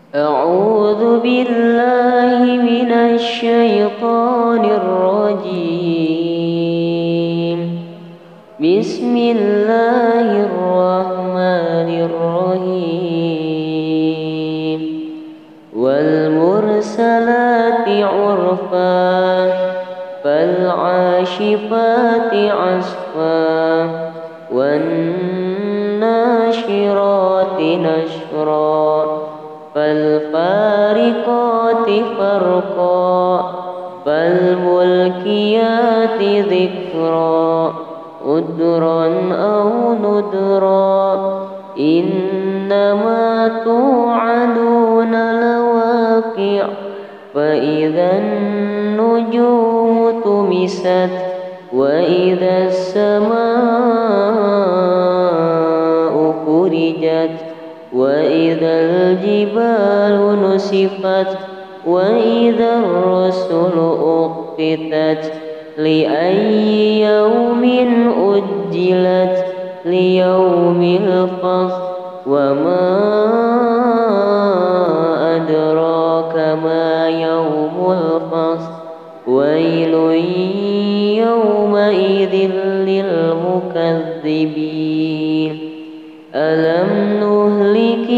أعوذ بالله من الشيطان الرجيم. بسم الله الرحمن الرحيم. والمرسلات عرفا فالعاشفات عصفا والناشرات نشرا فالفارقات فرقا فالملكيات ذكرا عذرا أو نذرا إنما توعدون لواقع فإذا النجوم طمست وإذا السماء فرجت وإذا الجبال نسفت وإذا الرسل أقتت لأي يوم أجلت ليوم الفصل وما أدراك ما يوم الفصل ويل يومئذ للمكذبين ألم نهلك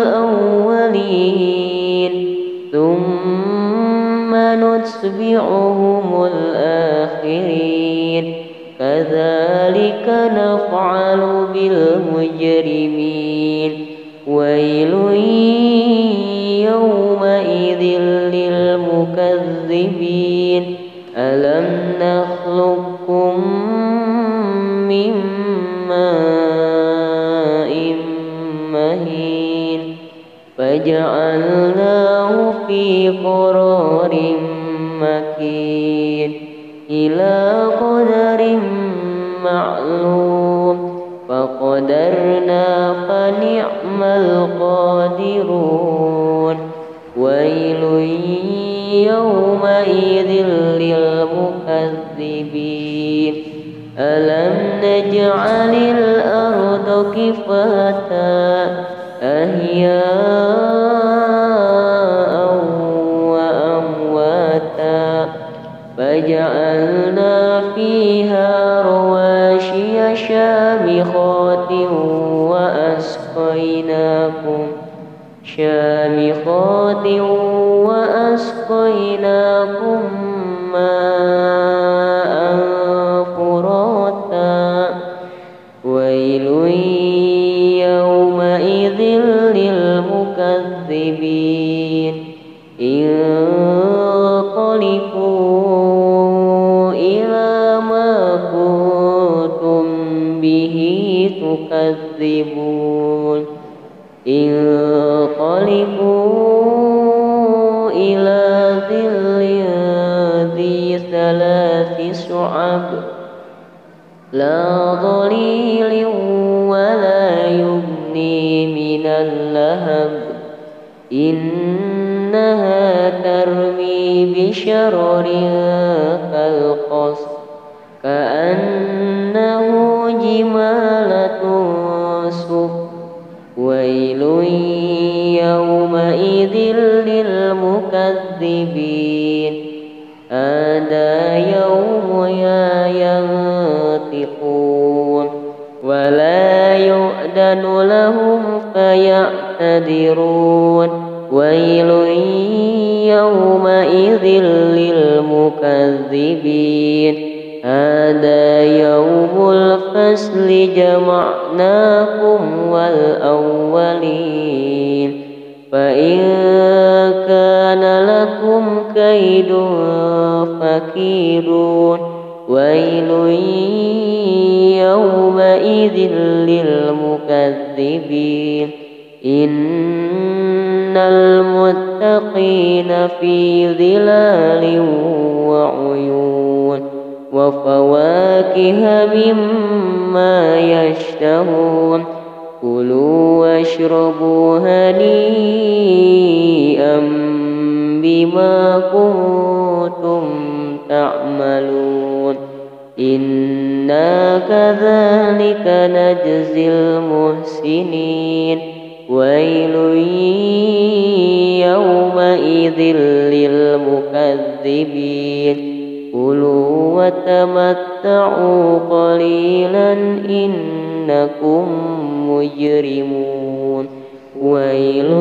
الأولين ثم نتبعهم الآخرين كذلك نفعل بالمجرمين ويل يومئذ للمكذبين ألم نخلقكم من ماء مهين فجعلناه في قرار مكين إلى قدر معلوم فقدرنا فنعم القادرون ويل يومئذ للمكذبين ألم نجعل الأرض كفاتا أحياء وأمواتا فجعلنا فيها رواسي شامخات وأسقيناكم ماء فراتا ويل يومئذ للمكذبين انقلبوا إلى ما كنتم به تكذبون انقلبوا إلى ظل ذي ثلاث شعب لا ظليل ولا يغني من اللهب إنها ترمي بشرر كالقصر كأنه جمالة صفر ويل يومئذ للمكذبين هذا يوم ينطقون ولا يؤذن لهم فيعتذرون ويل يومئذ للمكذبين هذا يوم الفصل جمعناكم والأولين فإن كان لكم كيد فكيدون ويل يومئذ للمكذبين إن المتقين في ظلال وعيون وفواكه مما يشتهون كلوا واشربوا هنيئا بما كنتم تعملون إنا كذلك نجزي المحسنين ويل يومئذ للمكذبين كلوا وتمتعوا قليلا إنكم مجرمون ويل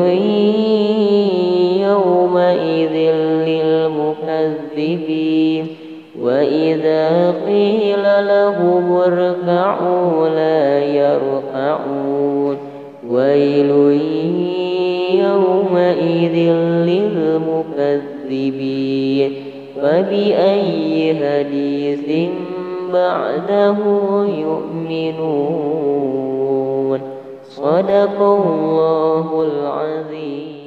يومئذ للمكذبين وإذا قيل لهم اركعوا لا يركعون ويل يومئذ للمكذبين فبأي حديث بعده يؤمنون صدق الله العظيم.